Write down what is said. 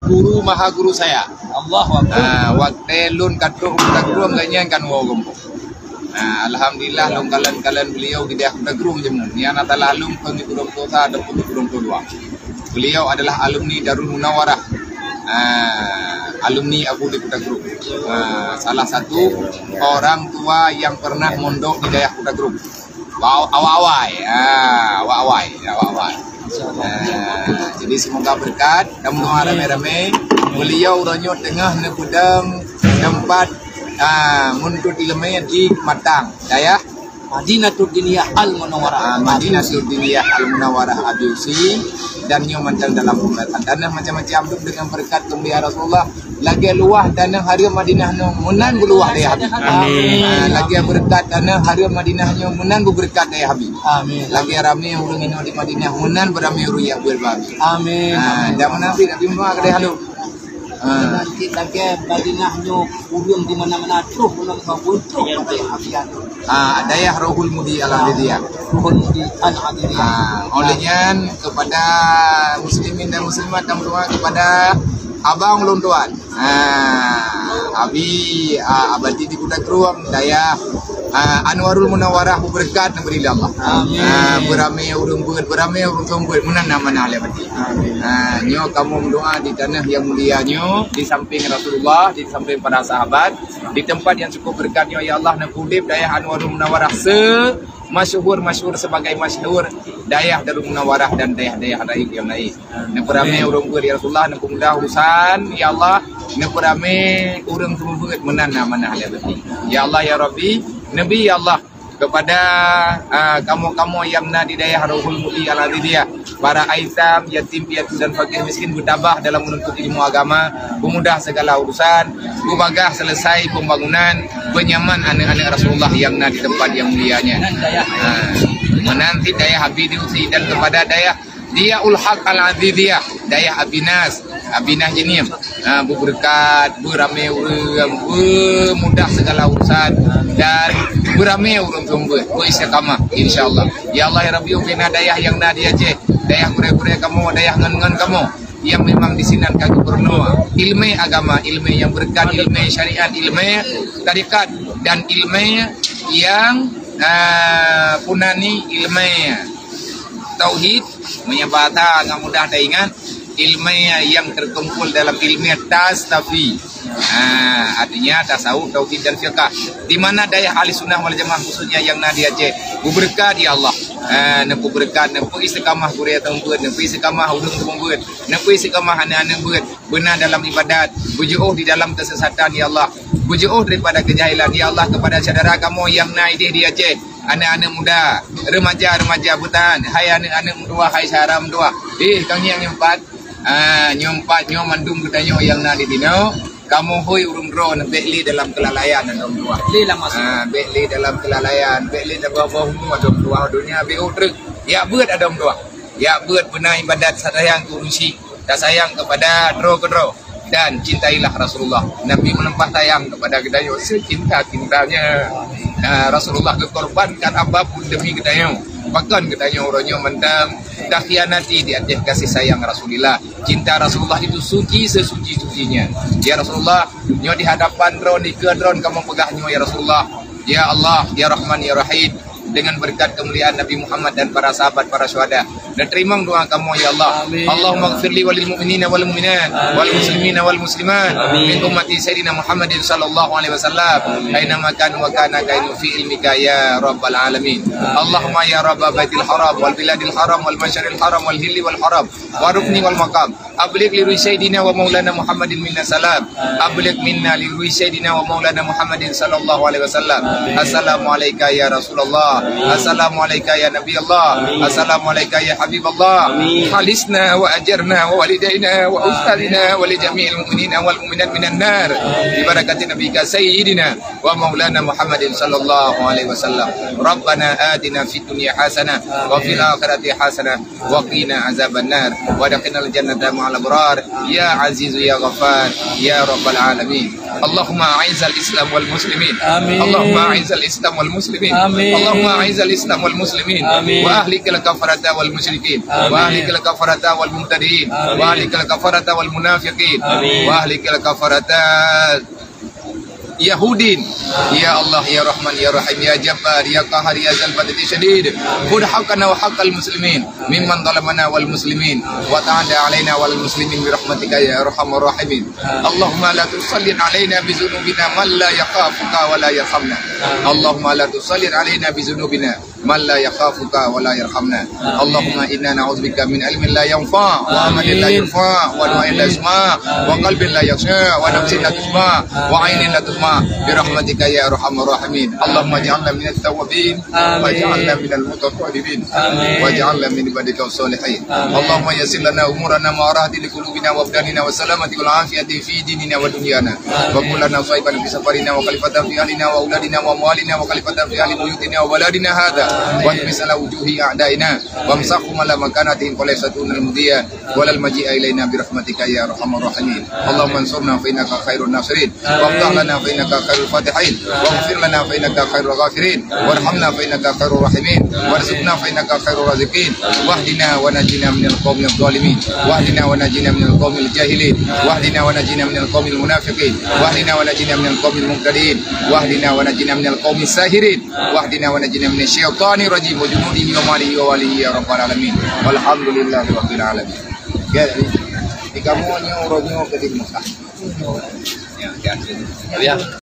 guru maha guru saya. Allahu Akbar. Waktu lun katu kuda gerung ganyan kan wogom. Alhamdulillah lung kalan beliau di kuda gerung jemun. Yang nata lalung pengikurum kota dan pengikurum kedua. Beliau adalah alumni Darul Munawarah. Alumni Abu di Kuda Grup. Salah satu orang tua yang pernah mondok di daerah Kuda Grup. Awai. Jadi semoga berkat dan doa rame-rame. Beliau ronyo tengah nepudang tempat muntut ilmu di Matang, daerah Madinatul Diniyah Al Munawwarah. Madinatul Diniyah Al Munawwarah Abiusi dan nyo mantang dalam pemerintahan tanah macam-macam duk dengan berkat kemuliaan Rasulullah lagi luah tanah hari Madinah no munan luah daya habis. Amin. Lagi berkat tanah hari Madinah nyo munan berkat daya habis. Amin. Lagi rame urang ino di Madinah munan berame urang ya berbabi. Amin. Dan nabi semua kedai halu. Nanti lagi Madinahnya ulung di mana-mana terus ulung kabul terus habian. Daya Rohul Mudi Al-Hadidiyah. Rohul Mudi Al-Hadidiyah. Olehnya kepada muslimin dan muslimat dan berdoa kepada abang lontuan. Abi abadi di Kuda Gruang daya Anwarul Munawarah berkat dan beri Allah. Amin. Beramai urung tungguit menan nama alih abadi. Nyo kamu berdoa di tanah yang mulia nyo, di samping Rasulullah, di samping para sahabat, di tempat yang cukup berkatnya ya Allah nak udip daya Anwarul Munawarah masyhur sebagai masyhur daerah Darul Munawarah dan daerah-daerah lain yang lain. Neperame urang ya Rasulullah nak mudah urusan ya Allah, neperame urang tumubeut menan mana hal abadi. Ya Allah ya Rabbi, Nabi ya Allah kepada kamu-kamu yang di daerah Rohul Mudi Al-Hadidiyah, para aitam, yatim piatu dan fakir miskin bertabah dalam menuntut ilmu agama, memudah segala urusan, kubagah selesai pembangunan, penyaman anak-anak Rasulullah yang di tempat yang mulianya. Menanti daya Habidusi dan kepada daya Diaul Haq Al-Hadidiyah, daya Abinah jenim, berberkat, beramai urang, mudah segala urusan dan beramai urang tumbut, beristiqamah insyaallah. Ya Allah ya Rabbi, bina daya yang di Aceh, daya gure-gure kamu, daya ngan-ngan kamu yang memang disinan kaki bernua ilmu agama, ilmu yang berkat, ilmu syariat, ilmu tarikat dan ilmu yang punani ilmu tauhid menyebata nggak mudah diingat ilmu yang terkumpul dalam ilmu tasafi. Artinya tasawuf, tauhid dan fiqh. Di mana daya ahli sunnah wal jamaah khususnya yang di Aceh berkat ya Allah. Nempu berkat, nempu istiqamah kuria tembuat, nempu istiqamah ulung tembuat, nempu istiqamah anak-anak buat benar dalam ibadat, bujuh di dalam kesesatan ya Allah, bujuh daripada kejahilan ya Allah. Kepada saudara kamu yang di Aceh, anak-anak muda, remaja butan, hai anak-anak muda, hai saram dua, kang yang nyempat, mandung kita yang di dino, kamu hui urung drone beli dalam kelalaian dan dua, beli dalam kelalaian, beli dalam bawah dua dunia beu truk, ya buat ada dua, ya buat benar ibadat sayang kurusi, tak sayang kepada dro dan cintailah Rasulullah. Nabi melempah tayang kepada kita yo secinta-cintanya. Rasulullah kekorbankan apapun demi kita yo. Bahkan kita yo orangnya mendam tak khianati di atas kasih sayang Rasulullah. Cinta Rasulullah itu suci sesuci-sucinya. Ya Rasulullah, nyo di hadapan drone di ke drone kamu pegahnya ya Rasulullah. Ya Allah, ya Rahman, ya Rahim, dengan berkat kemuliaan Nabi Muhammad dan para sahabat, para syuhada. Dan terima doa kamu ya Allah. Allahumma ighfirli walil mu'minina wal mu'minat wal muslimina wal muslimat min ummati sayyidina Muhammadin sallallahu alaihi wasallam aina makan wa kana kainu fi ilmika ya rabbal alamin. Allahumma ya rabb baitil haram wal biladil haram wal masyaril haram wal hilli wal haram wa rukni wal maqam ablig li sayyidina wa maulana Muhammadin minna salam ablig minna li sayyidina wa maulana Muhammadin sallallahu alaihi wasallam. Assalamu alayka ya Rasulullah, assalamu alayka ya Nabi Allah, assalamu alayka ya Habib Allah. Khalisna wa ajarna wa walidaina wa ustadina wa li jami'il mu'minina wal mu'minat minan nar bi barakati nabiyika sayyidina wa maulana Muhammadin sallallahu alaihi wasallam. Rabbana atina fid dunya hasanah wa fil akhirati hasanah wa qina azaban nar wa adkhilnal jannata ma'al abrar ya azizu ya ghaffar ya rabbal alamin. Allahumma a'izzal Islam wal muslimin. Amin. Allahumma a'izzal Islam wal muslimin. Amin. Allahumma a'izzal Islam wal muslimin. Amin. Wa ahlikal kafarata wal musyrikin. Amin. Wa ahlikal kafarata wal mubtadi'in. Amin. Wa ahlikal kafarata wal munafiqin. Amin. Wa ahlikal kafarata Yahudin. Ya Allah, ya Rahman, ya Rahim, ya Jabbar, ya Qahar, ya Zal Badri Syadid. Khudh haqqana wa haqqal muslimin mimman zalamana wal muslimin wa ta'ala alaina wal muslimin bi rahmatika ya arhamar rahimin. Allahumma la tusallin alaina bi dhunubina man la yakhafuka wa la yarhamna. Allahumma la tusallin alaina bi dhunubina man la yakhafuka wa la yarhamna. Allahumma inna na'udzubika min ilmin la yanfa wa amalin la yanfa wa du'ain la yasma wa qalbin la yakhsha wa nafsin la tusma wa 'ainin la tusma bi rahmatika ya arhamar rahimin. Allahumma ij'alna minat tawwabin waj'alna minal mutatahhirin waj'alna min ibadika as-salihin. Allahumma yassir lana umurana ma arahdi li qulubina wa abdanina wa salamati wal afiyati fi dinina wa dunyana wa kullana saiban fi safarina wa khalifatan fi ahlina wa auladina wa amwalina wa khalifatan fi ahli buyutina wa baladina hadha wa misala wujuhi a'daina wa amsahum ala makanatihim wa laysatun al-mudiya wa lal maji'a ilaina bi rahmatika ya arhamar rahimin. Allahumma ansurna fa innaka khairun nasirin wa aftah lana fa innaka khairul fatihin wa ighfir lana fa innaka khairul ghafirin warhamna fa innaka khairur rahimin warzuqna fa innaka khairur raziqin wahdina wa najina minal qaumil zalimin wahdina wa najina minal qaumil jahilin wahdina wa najina minal qaumil munafiqin wahdina wa najina minal qaumil mubtadi'in wahdina wa najina minal qaumis sahirin wahdina wa najina minasy syaithanir rajim wa junudihi wa malihi wa walihi ya rabbal alamin walhamdulillahi rabbil alamin. Kamu nyo ke di Mekah. Ya,